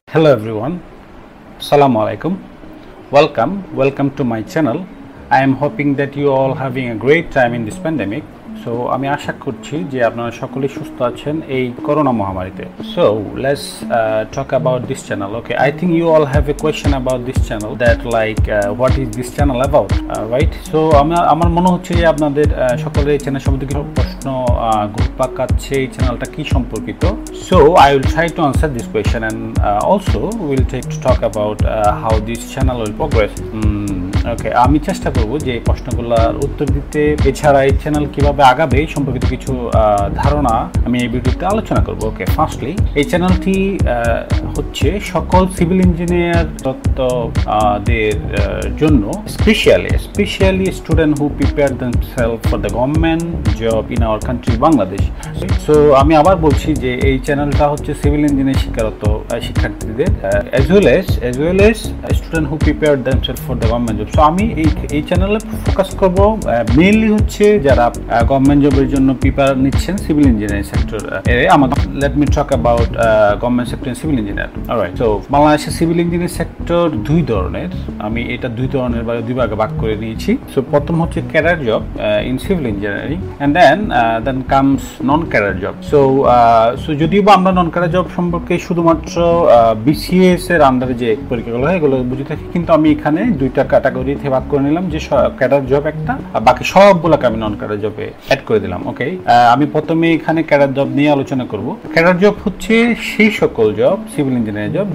Hello everyone, Assalamu alaikum. Welcome to my channel. I am hoping that you all having a great time in this pandemic. So আমি আশা করছি যে আপনারা সকলেই সুস্থ আছেন এই করোনা মহামারীতে. So let's talk about this channel. Okay, I think you all have a question about this channel that what is this channel about, right? So আমার মনে হচ্ছে যে আপনাদের সকলের এই চ্যানেল সম্বন্ধে কিছু প্রশ্ন ঘুরপাক খাচ্ছে এই চ্যানেলটা কি সম্পর্কিত. So I will try to answer this question and also we'll talk about how this channel will progress. Okay, আমি চেষ্টা করব যে এই প্রশ্নগুলোর উত্তর দিতে, এছাড়া এই চ্যানেল কিভাবে আগাবে সম্পর্কিত কিছু ধারণা আমি এই ভিডিওতে আলোচনা করব. ওকে, ফার্স্টলি এই চ্যানেলটি হচ্ছে সকল সিভিল ইঞ্জিনিয়ার দের জন্য specially student who prepare themselves for the government job in our country Bangladesh. So আমি আবার বলছি যে এই চ্যানেলটা হচ্ছে সিভিল ইঞ্জিনিয়ার শিক্ষারত শিক্ষার্থীদের as well as student who prepare themselves for the government job. So আমি এই চ্যানেলে ফোকাস করব মেইনলি হচ্ছে যারা গভর্নমেন্ট জবের জন্য প্রিপেয়ার নিচ্ছেন সিভিল ইঞ্জিনিয়ারিং সেক্টর এর. Let me talk about government sector civil engineer. Alright, so বাংলাদেশের সিভিল ইঞ্জিনিয়ারিং সেক্টর দুই ধরনের. আমি এটা দুই ধরনের বা দুই ভাগে ভাগ করে নিয়েছি. সো প্রথম হচ্ছে cadre job in civil engineering and then comes non cadre job. So যদিও বা আমরা নন ক্যাডার জব সম্পর্কে শুধুমাত্র বিসিএস এর আন্ডারে যে পরীক্ষাগুলো হয় এগুলো বুঝে থাকি, কিন্তু আমি এখানে দুইটা ক্যাটাগরিতে ভাগ করে নিলাম যে ক্যাডার জব একটা, আর বাকি সবগুলোকে আমি নন ক্যাডার জবে অ্যাড করে দিলাম. ওকে, আমি প্রথমে এখানে ক্যাডার জব নিয়ে আলোচনা করব. ক্যাডার জব হচ্ছে সেই সকল জব, সিভিল ইঞ্জিনিয়ারিং জব,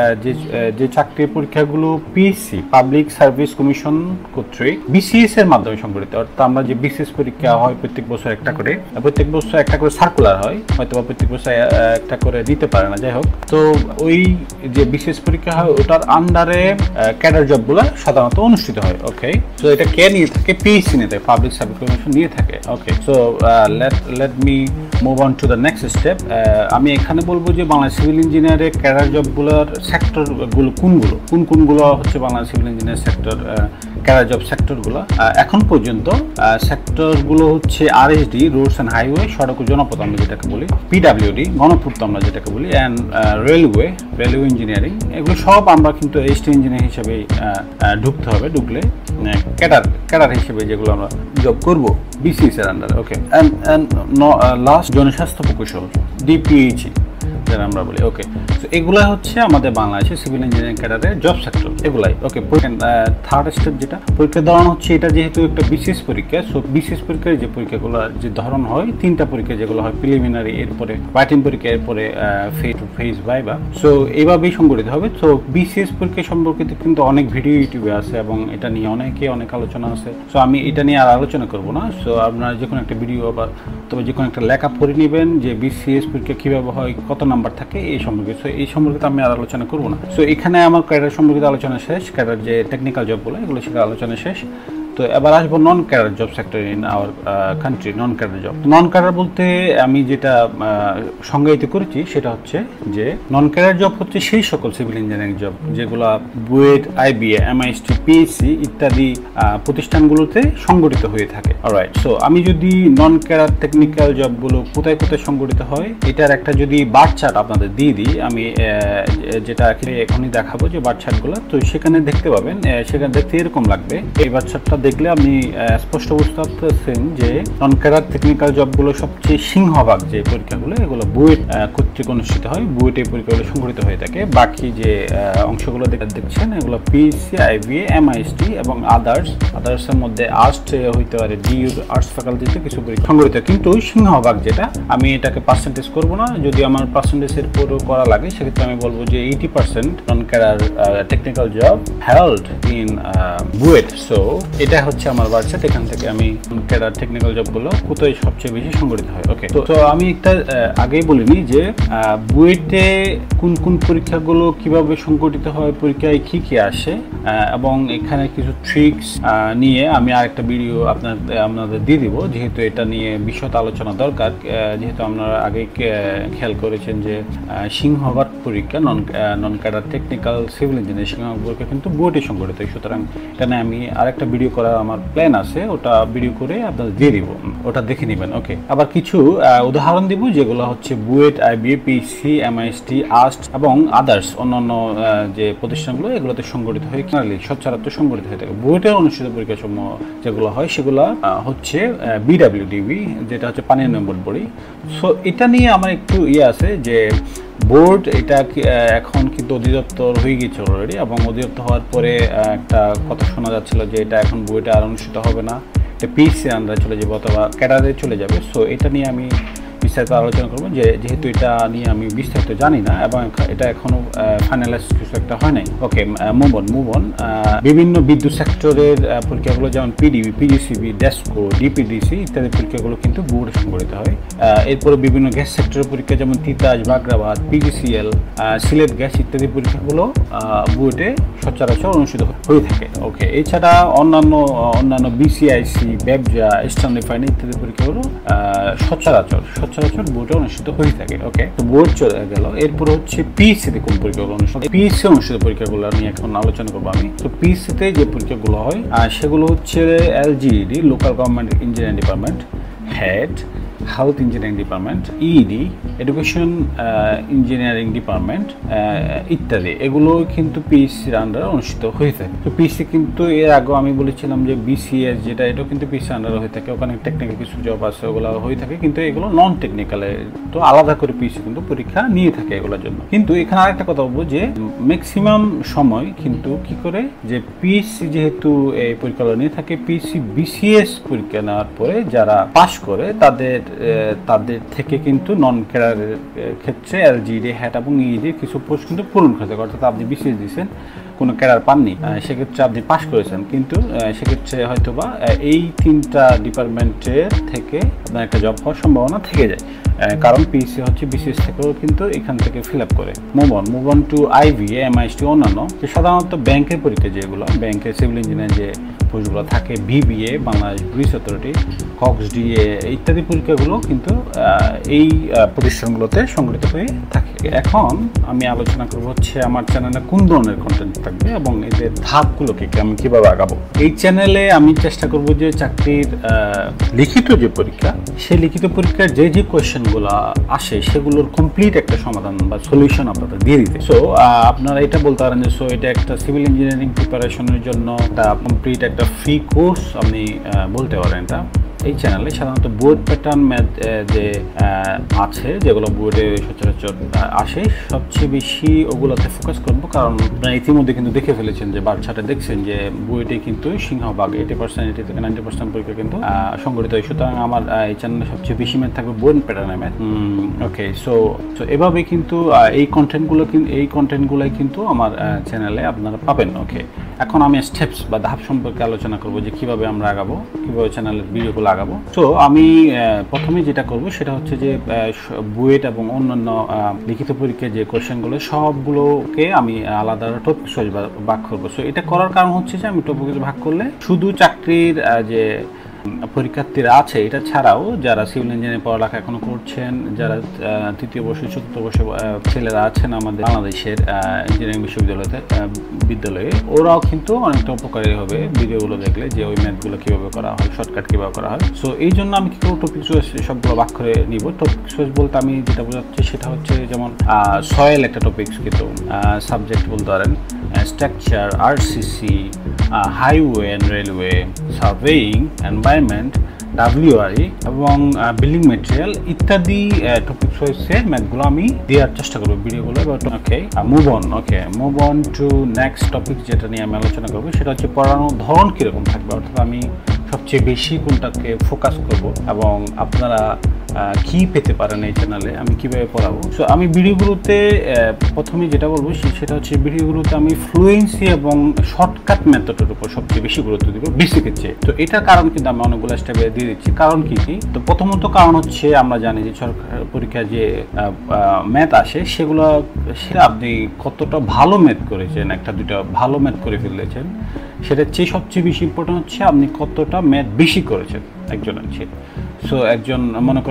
যে চাকরির পরীক্ষাগুলো পিএসসি পাবলিক সার্ভিস কমিশন কর্তৃক বিসিএস এর মাধ্যমে সংগঠিত. অর্থাৎ আমরা যে বিসিএস পরীক্ষা হয় প্রত্যেক বছর একটা করে সার্কুলার হয়, হয়তো বা প্রত্যেক বছর একটা করে দিতে পারে না, যাই হোক. তো ওই যে বিসিএস পরীক্ষা হয় ওটার আন্ডারে ক্যাডার জবগুলো সাধারণত অনুষ্ঠিত হয়. ওকে, সো এটা কে নিয়ে থাকে? পিএসসি নিয়ে থাকে, পাবলিক সার্ভিস কমিশন নিয়ে থাকে. Okay, so let me move on to the next step. আমি এখানে বলবো যে বাংলাদেশ সিভিল ইঞ্জিনিয়ারের ক্যাডার জবগুলোর সেক্টরগুলো কোনগুলো হচ্ছে Bangladesh civil engineer sector cadre job সেক্টরগুলো. এখন পর্যন্ত সেক্টরগুলো হচ্ছে আরএসডি রোডস অ্যান্ড হাইওয়ে, সড়ক ও জনপথ আমরা যেটাকে বলি, পিডাব্লিউডি গণপূর্ত আমরা যেটাকে বলি, অ্যান্ড রেলওয়ে ইঞ্জিনিয়ারিং. এগুলো সব আমরা কিন্তু এসটি ইঞ্জিনিয়ার হিসেবে ঢুকতে হবে. ঢুকলে ক্যাডার হিসেবে যেগুলো আমরা জব করব বিসিএস এর আন্ডারে. ওকে, অ্যান্ড লাস্ট জনস্বাস্থ্য প্রকৌশল ডিপিএইচই যেটা আমরা বলি. ওকে, তো এগুলা হচ্ছে আমাদের বাংলাদেশের সিভিল ইঞ্জিনিয়ারিং ক্যাডারের জব সেক্টর এগুলাই. ওকে, থার্ড স্টেপ যেটা পরীক্ষার ধরন হচ্ছে, এটা যেহেতু একটা বিসিএস পরীক্ষা, সো বিসিএস পরীক্ষার যে পরীক্ষাগুলো যে ধরন হয় তিনটা পরীক্ষা যেগুলো হয়, প্রিলিমিনারি, এরপরে রাইটিং পরীক্ষা, এরপরে face to face viva. So এইভাবেই সংগঠিত হবে. তো বিসিএস পরীক্ষা সম্পর্কিত কিন্তু অনেক ভিডিও ইউটিউবে আছে এবং এটা নিয়ে অনেক আলোচনা আছে. সো আমি এটা নিয়ে আর আলোচনা করব না. সো আপনারা যে কোনো একটা ভিডিও বা তবে যে কোনো একটা লেখা পড়ে নেবেন যে বিসিএস পরীক্ষা কীভাবে হয়, কত নাম্বার থাকে এই সম্পর্কে. সো এই সম্পর্কিত আমি আর আলোচনা করবো না. সো এখানে আমার ক্যাডার সম্পর্কিত আলোচনা শেষ. ক্যাডার যে টেকনিক্যাল জবগুলো এগুলো সেটা আলোচনা শেষ. তো এবার আসবো non cadre job sector in our country. Non cadre job, non cadre বলতে আমি যেটা সংজ্ঞায়িত করেছি সেটা হচ্ছে যে নন ক্যাডার জব হচ্ছে সেই সকল সিভিল ইঞ্জিনিয়ারিং জব যেগুলো বুয়েট, আইবিএ, এমআইএসটি, পিএসসি ইত্যাদি প্রতিষ্ঠানগুলোতে সংগঠিত হয়ে থাকে. অলরাইট, সো আমি যদি নন ক্যাডার টেকনিক্যাল জবগুলো কোথায় সংগঠিত হয় এটার একটা যদি বার চার্ট আপনাদের দিয়ে দিই, আমি যেটা এখনই দেখাবো যে বার চার্টগুলো, তো সেখানে দেখতে পাবেন, সেখানে দেখতে এরকম লাগবে. এই বার চার্টটা দেখলে আপনি স্পষ্ট বুঝতে পারতেছেন যে নন ক্যাডার টেকনিক্যাল জবগুলো সবচেয়ে সিংহভাগ যে পরীক্ষাগুলো এগুলো বুয়েট কর্তৃক অনুষ্ঠিত হয়, বুয়েট এই পরীক্ষাগুলো সংগঠিত হয়ে থাকে. বাকি যে অংশগুলো দেখছেন এগুলো পিএসসি, আইবিএ, এমআইএসটি এবং আদার্সের মধ্যে আর্টস হইতে পারে, ডিইউ আর্টস ফ্যাকাল্টিতে কিছু পরীক্ষা সংগঠিত. কিন্তু সিংহভাগ যেটা, আমি এটাকে পার্সেন্টেজ করবো না, যদি আমার পার্সেন্টেজের পুরো করা লাগে সেক্ষেত্রে আমি বলবো যে 80% non cadre technical job held in BUET. So এটা হচ্ছে আমার বার্চার্ট. এখান থেকে আমি ক্যাডার টেকনিক্যাল জবগুলো কোথায় সবচেয়ে বেশি সংগঠিত হয়. ওকে, তো আমি একটা আগেই বলিনি যে বুয়েটে কোন পরীক্ষাগুলো কিভাবে সংগঠিত হয়, পরীক্ষায় কি আসে, এবং এখানে কিছু ট্রিক্স নিয়ে আমি আরেকটা ভিডিও আপনাদের দিয়ে দিব, যেহেতু এটা নিয়ে বিশদ আলোচনা দরকার. যেহেতু আপনারা আগে খেয়াল করেছেন যে সিংহভাগ পরীক্ষা non cadre technical civil engineering সিংহভাগ পরীক্ষা কিন্তু বুয়েটে সংগঠিত হয়. সুতরাং এখানে আমি আরেকটা ভিডিও করার আমার প্ল্যান আছে, ওটা ভিডিও করে আপনাদের দিয়ে দিব, ওটা দেখে নেবেন। ওকে, আবার কিছু উদাহরণ দিব যেগুলো হচ্ছে BUET, IBA, PC, MIST, AUST এবং আদার্স অন্যান্য যে প্রতিষ্ঠানগুলো এগুলোতে সংগঠিত হয়ে সচরাচর সংগঠিত হয়ে থাকে। বুয়েটের অনুষ্ঠিত পরীক্ষা সমূহ যেগুলো হয় সেগুলো হচ্ছে বিডাব্লিউডিবি, যেটা হচ্ছে পানি উন্নয়ন বোর্ড বডি। সো এটা নিয়ে আমার একটু আছে যে বোর্ড এটা এখন কিন্তু অধিদপ্তর হয়ে গেছে অলরেডি, এবং অধিদপ্তর হওয়ার পরে একটা কথা শোনা যাচ্ছিল যে এটা এখন বুয়েটে আর অনুষ্ঠিত হবে না, এটা পিসি আন্ডারে চলে যাবে অথবা ক্যাডারে চলে যাবে। সো এটা নিয়ে আমি বিস্তারিত আলোচনা করবো, যেহেতু এটা নিয়ে আমি বিস্তারিত জানি না এবং এটা এখনো ফাইনালাইজ কিছু একটা হয় নাই। Okay, move on. বিভিন্ন বিদ্যুৎ সেক্টরের পরীক্ষাগুলো যেমন পিডিবি, পিজিসিবি, ডেস্কো, ডিপিডিসি ইত্যাদি পরীক্ষাগুলো কিন্তু বোর্ডে সংগঠিত হয়। এরপরে বিভিন্ন গ্যাস সেক্টরের পরীক্ষা যেমন তিতাস, বাগরাবাদ, পিজিসিএল, সিলেট গ্যাস ইত্যাদি পরীক্ষাগুলো বোর্ডে সচরাচর অনুষ্ঠিত হয়ে থাকে। ওকে, এছাড়া অন্যান্য বিসিআইসি, ব্যবসা, ইস্টার্ন রিফাইনারি ইত্যাদি পরীক্ষাগুলো সচরাচর বোর্ডে অনুষ্ঠিত হয়ে থাকে। ওকে, তো বোর্ড চলে গেল। এরপর হচ্ছে পিএসসিতে কোন পরীক্ষাগুলো অনুষ্ঠিত, পিএসসি অনুষ্ঠিত পরীক্ষাগুলো নিয়ে এখন আলোচনা করবো আমি। তো পিএসসিতে যে পরীক্ষাগুলো হয় সেগুলো হচ্ছে LGED, local government engineering department, HED, health engineering department, ED, education engineering department ইত্যাদি, এগুলো কিন্তু পিএসসির আন্ডারে অনুষ্ঠিত হয়ে থাকে। তো পিএসসি কিন্তু এর আগে আমি বলেছিলাম যে বিসিএস যেটা, এটাও কিন্তু পিএসসির আন্ডারে হয়ে থাকে, ওখানে টেকনিক্যাল কিছু জব আছে ওগুলো হয়ে থাকে, কিন্তু এগুলো নন টেকনিক্যালে, তো আলাদা করে পিএসসি কিন্তু পরীক্ষা নিয়ে থাকে এগুলোর জন্য। কিন্তু এখানে আরেকটা কথা বলবো যে ম্যাক্সিমাম সময় কিন্তু কি করে যে পিএসসি যেহেতু এই পরীক্ষাগুলো নিয়ে থাকে, পিএসসি বিসিএস পরীক্ষা নেওয়ার পরে যারা পাশ করে তাদের থেকে কিন্তু নন ক্যাডারের ক্ষেত্রে এলজিডি, হ্যাট এবং ইডি কিছু পোস্ট কিন্তু পূরণ করতে হবে। অর্থাৎ আপনি বিসিএস দিয়েছেন, কোনো ক্যাডার পাননি, সেক্ষেত্রে আপনি পাশ করেছেন, কিন্তু সেক্ষেত্রে হয়তোবা এই 3টা ডিপার্টমেন্টের থেকে আপনার একটা জব হওয়ার সম্ভাবনা থেকে যায়, কারণ পিএসসি হচ্ছে বিসিএস থেকেও কিন্তু এখান থেকে ফিল আপ করে। Move on to IBA, MIST অন্যান্য সাধারণত ব্যাংকের পরীক্ষা, যেগুলো ব্যাংকের সিভিল ইঞ্জিনিয়ার যে পোস্টগুলো থাকে, BBA, Bangladesh bridge authority, CoxDA ইত্যাদি পরীক্ষাগুলো কিন্তু এই প্রতিষ্ঠানগুলোতে সংগঠিত হয়ে থাকে। এখন আমি আলোচনা করব হচ্ছে আমার চ্যানেলে কোন ধরনের কন্টেন্ট থাকবে এবং এদের ধাপগুলোকে আমি কিভাবে আগাবো। এই চ্যানেলে আমি চেষ্টা করব যে চাকরির লিখিত যে পরীক্ষা, সেই লিখিত পরীক্ষার যে কোয়েশ্চেনগুলো আসে সেগুলোর কমপ্লিট একটা সমাধান বা সলিউশন আপনাদের দিয়ে দিতে। সো আপনারা এটা বলতে পারেন যে এটা একটা সিভিল ইঞ্জিনিয়ারিং প্রিপারেশনের জন্য একটা কমপ্লিট একটা ফ্রি কোর্স আপনি বলতে পারেন। এটা এই চ্যানেলে সাধারণত বোর্ড প্যাটার্ন ম্যাথ যে আছে, যেগুলো বোর্ডে সচরাচর আসে, সবচেয়ে বেশি ওগুলোতে ফোকাস করবো, কারণ আপনারা ইতিমধ্যে কিন্তু দেখে ফেলেছেন যে বাচ্চাটা দেখছেন যে বুয়েটে কিন্তু সিংহভাগ 80% থেকে 90% পরীক্ষা কিন্তু সংগঠিত হয়। সুতরাং আমার এই চ্যানেলে সবচেয়ে বেশি ম্যাথ থাকবে board pattern math. Okay, so এভাবে কিন্তু এই কন্টেন্টগুলোই কিন্তু আমার চ্যানেলে আপনারা পাবেন। ওকে, এখন আমি স্টেপস বা ধাপ সম্পর্কে আলোচনা করবো যে কিভাবে আমরা আগাবো, কিভাবে চ্যানেলের ভিডিওগুলো আগাবো। তো আমি প্রথমে যেটা করব সেটা হচ্ছে যে বুয়েট এবং অন্যান্য লিখিত পরীক্ষার যে কোয়েশ্চেনগুলো সবগুলোকে আমি আলাদা টপিক ওয়াইজ ভাগ করবো। সো এটা করার কারণ হচ্ছে যে আমি টপিক ভাগ করলে শুধু চাকরির যে পরীক্ষার্থীরা আছে এটা ছাড়াও যারা সিভিল ইঞ্জিনিয়ারিং পড়ালেখা এখনো করছেন, যারা তৃতীয় বর্ষে চতুর্থ বর্ষে ছেলেরা আছেন আমাদের বাংলাদেশের ইঞ্জিনিয়ারিং বিদ্যালয়ে, ওরাও কিন্তু অনেকটা উপকারী হবে ভিডিওগুলো দেখলে, যে ওই ম্যাথগুলো কীভাবে করা হয়, শর্টকাট কীভাবে করা হয়। সো এই জন্য আমি কী করবো, টপিক ওয়াইজ সবগুলো ভাগ করে নিব। টপিক ওয়াইজ বলতে আমি যেটা বোঝাচ্ছি সেটা হচ্ছে যেমন সয়েল একটা টপিক্স, কিন্তু সাবজেক্ট বলতে পারেন, structure, RCC, highway and railway, surveying, environment, WRE এবং বিল্ডিং মেটেরিয়াল ইত্যাদি টপিক ওয়াইজে ম্যাথগুলো আমি দেওয়ার চেষ্টা করবো ভিডিওগুলো। Okay, move on to next topic, যেটা নিয়ে আমি আলোচনা করবো সেটা হচ্ছে পড়ানোর ধরন কীরকম থাকবে, অর্থাৎ আমি সবচেয়ে বেশি কোনটাকে ফোকাস করব এবং আপনারা কি পেতে পারেন এই চ্যানেলে, আমি কিভাবে পড়াবো। সো আমি ভিডিওগুলোতে প্রথমে যেটা বলবো সেটা হচ্ছে ভিডিওগুলোতে আমি ফ্লুয়েন্সি এবং শর্টকাট মেথডের উপর সবচেয়ে বেশি গুরুত্ব দিব বেসিকের চেয়ে। তো এটার কারণ কিন্তু আমি অনেকগুলো স্টেপে দিয়ে দিচ্ছি। কারণ কি তো প্রথমত কারণ হচ্ছে আমরা জানি যে সরকার পরীক্ষায় যে ম্যাথ আসে সেটা আপনি কতটা ভালো ম্যাথ করেছেন, একটা দুটা ভালো ম্যাথ করে ফেলেছেন, সেটার চেয়ে সবচেয়ে বেশি ইম্পর্টেন্ট হচ্ছে আপনি কতটা ম্যাথ বেশি করেছেন একজনের চেয়ে। সো একজন মনে করেন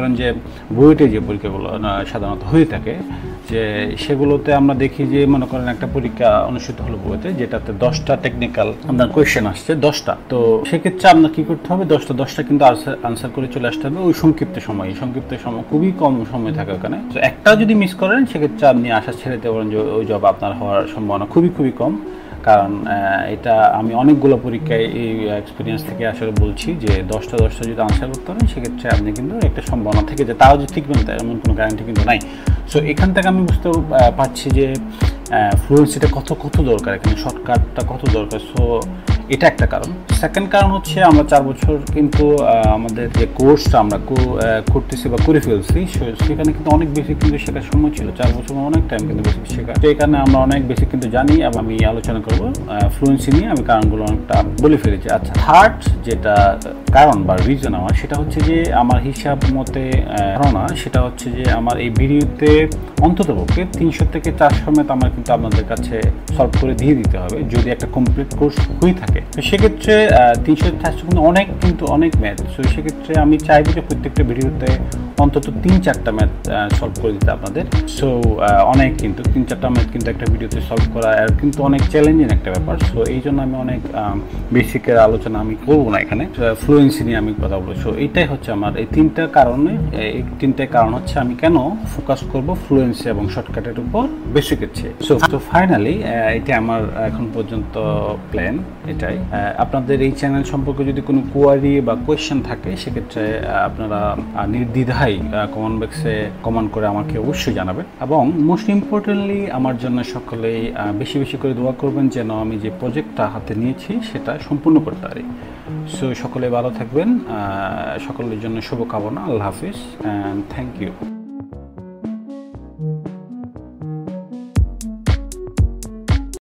করেন যে বুয়েটে যে পরীক্ষাগুলো সাধারণত হয়ে থাকে, যে সেগুলোতে আমরা দেখি যে মনে করেন একটা পরীক্ষা অনুষ্ঠিত হলো বুয়েটে, যেটাতে 10টা টেকনিক্যাল আপনার কোয়েশ্চেন আসছে, 10টা। তো সেক্ষেত্রে আপনার কি করতে হবে, 10টা কিন্তু আনসার করে চলে আসতে হবে ওই সংক্ষিপ্ত সময় খুবই কম সময় থাকে ওখানে। তো একটা যদি মিস করেন সেক্ষেত্রে আপনি আশা ছেড়ে দিতে পারেন যে ওই জব আপনার হওয়ার সম্ভাবনা খুবই খুবই কম। কারণ এটা আমি অনেকগুলো পরীক্ষায় এই এক্সপিরিয়েন্স থেকে আসলে বলছি যে 10টা যদি আনসার করতে পারেন সেক্ষেত্রে আপনি কিন্তু একটা সম্ভাবনা থেকে যায়, তাও যে ঠিকবেন এমন কোনো গ্যারান্টি কিন্তু নাই। সো এখান থেকে আমি বুঝতে পারছি যে ফ্লুয়েন্সিটা কত দরকার, এখানে শর্টকাটটা কত দরকার। সো এটা একটা কারণ। সেকেন্ড কারণ হচ্ছে আমরা 4 বছর কিন্তু আমাদের যে কোর্সটা আমরা করতেছি বা করে ফেলছি, সেখানে কিন্তু অনেক বেশি কিন্তু শেখার সময় ছিল। 4 বছর অনেক টাইম কিন্তু বেশি শেখা, তো এখানে আমরা অনেক বেশি কিন্তু জানি এবং আমি আলোচনা করবো ফ্লুয়েন্সি নিয়ে। আমি কারণগুলো অনেকটা বলে ফেলেছি। আচ্ছা, থার্ড যেটা কারণ বা রিজন আমার, সেটা হচ্ছে যে আমার হিসাব মতে ধারণা, সেটা হচ্ছে যে আমার এই ভিডিওতে অন্ততপক্ষে 300 থেকে 400 ম্যাথ আমার কিন্তু আপনাদের কাছে সলভ করে দিয়ে দিতে হবে যদি একটা কমপ্লিট কোর্স হয়ে থাকে। তো সেক্ষেত্রে 300-400 কিন্তু অনেক ম্যাথ। তো সেক্ষেত্রে আমি চাইবো যে প্রত্যেকটা ভিডিওতে অন্তত 3-4টা ম্যাথ সলভ করে দিতে আপনাদের। সো অনেক কিন্তু 3-4টা ম্যাথ কিন্তু একটা ভিডিওতে সলভ করা আর কিন্তু অনেক চ্যালেঞ্জিং একটা ব্যাপার। সো এই জন্য আমি অনেক বেসিকের আলোচনা আমি করবো না এখানে, ফ্লুয়েন্সি নিয়ে আমি কথা বলবো। সো এইটাই হচ্ছে আমার এই 3টা কারণে, এই 3টে কারণ হচ্ছে আমি কেন ফোকাস করবো ফ্লুয়েন্সি এবং শর্টকাটের উপর বেসিকের চেয়ে। সো ফাইনালি এটা আমার এখন পর্যন্ত প্ল্যান এটাই। আপনাদের এই চ্যানেল সম্পর্কে যদি কোনো কোয়ারি বা কোয়েশ্চেন থাকে সেক্ষেত্রে আপনারা নির্দ্বিধায় কমেন্ট বক্সে কমেন্ট করে আমাকে অবশ্যই জানাবেন। এবং মোস্ট ইম্পর্টেন্টলি আমার জন্য সকলেই বেশি বেশি করে দোয়া করবেন যেন আমি যে প্রজেক্টটা হাতে নিয়েছি সেটা সম্পূর্ণ করতে পারি। সো সকলে ভালো থাকবেন, সকলের জন্য শুভকামনা। আল্লাহ হাফিজ অ্যান্ড থ্যাংক ইউ।